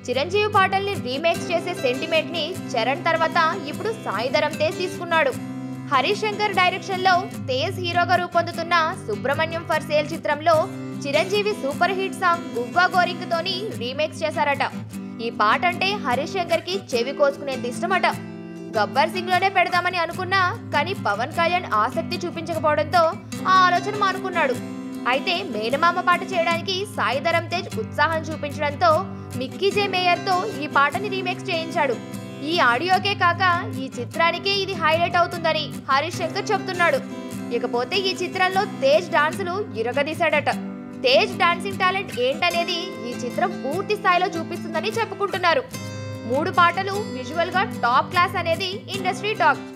చిరంజీవి పాటల్ని రీమేక్స్ చేసే సెంటిమెంట్ ని చరణ్ తర్వాత ఇప్పుడు సాయి ధరమ్ తేజ్ తీసుకున్నాడు. హరీష్ శంకర్ డైరెక్షన్ లో తేజ్ హీరోగా రూపొందుతున్న సుబ్రహ్మణ్యం ఫర్ సేల్ చిత్రంలో చిరంజీవి సూపర్ హిట్ సాంగ్ గువ్వా గోరింక్ తోని రీమేక్స్ చేశారట. ఈ పాట అంటే హరీష్ శంకర్ కి చెవి కోసుకునేంత ఇష్టమట. గబ్బర్ సింగ్ లోనే పెడదామని అనుకున్నా కానీ పవన్ కళ్యాణ్ ఆసక్తి చూపించకపోవడంతో ఆ ఆలోచన మానుకున్నాడు. అయితే మేనమామ పాట చేయడానికి సాయి ధరమ్ తేజ్ ఉత్సాహం చూపించడంతో మిక్కీ జే మేయర్ తో ఈ పాటని రీమేక్స్ చేయించాడు. ఈ ఆడియోకే కాక ఈ చిత్రానికే ఇది హైలైట్ అవుతుందని హరీష్ శంకర్ చెప్తున్నాడు. ఇకపోతే ఈ చిత్రంలో తేజ్ డాన్సులు ఇరగదీశాడట. తేజ్ డాన్సింగ్ టాలెంట్ ఏంటనేది ఈ చిత్రం పూర్తి స్థాయిలో చూపిస్తుందని చెప్పుకుంటున్నారు. 3 పాటలు విజువల్ గా టాప్ క్లాస్ అనేది ఇండస్ట్రీ టాక్.